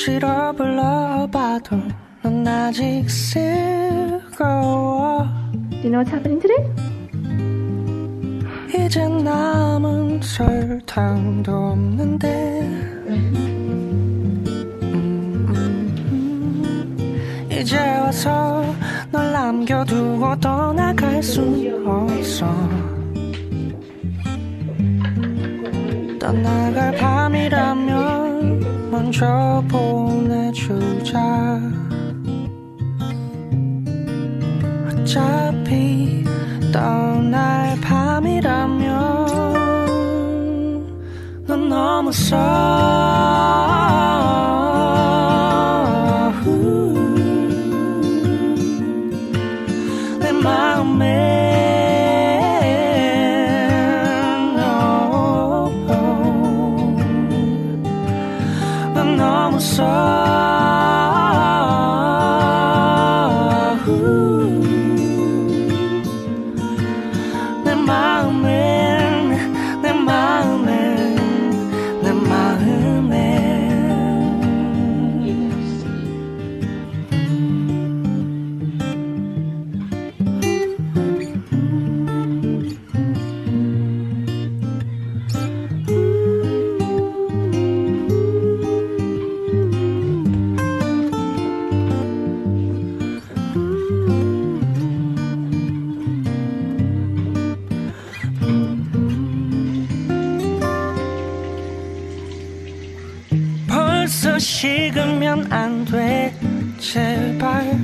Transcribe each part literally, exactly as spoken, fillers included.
싫어 불러봐도 넌 아직 즐거워. Do you know what's happening today? 이제 남은 설탕도 없는데 음, 음, 이제 와서 널 남겨두고 떠나갈 순 없어. 떠나갈 밤이라면 먼저 보내주자. 어차피 떠날 밤이라면 넌 너무 써. 내 마음에 넌 너무 써. 벌써 식으면 안 돼. 제발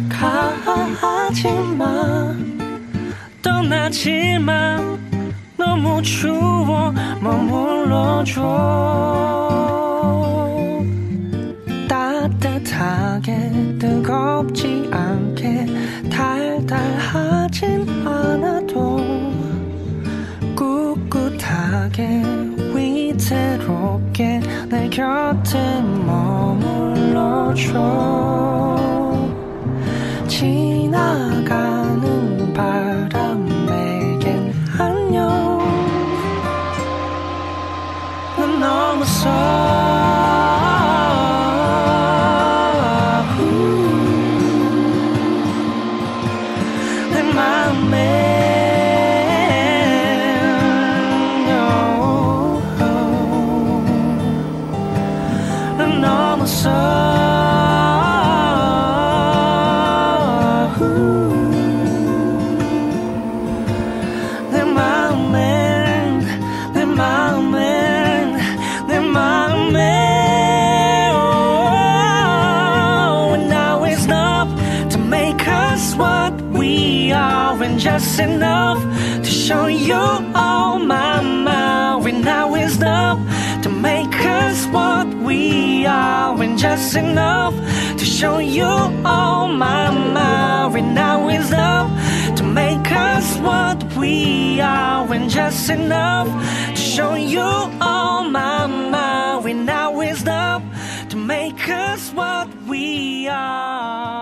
가지마. 떠나지마. 너무 추워. 머물러줘. 따뜻하게 뜨겁지 않게 달달하진 않아도 꿋꿋하게 위태롭게 내 곁에 머물러줘. 지나가는 바람에겐 안녕. 넌 너무 써. 내 마음에 너무 써. 내 마음엔 내 마음엔 내 마음에 oh, and now it's enough to make us what we are and just enough to show you all my mind. And now it's enough to make us what we are and just enough to show you all my mind. And now is enough to make us what we are and just enough to show you all my mind. And now is enough to make us what we are.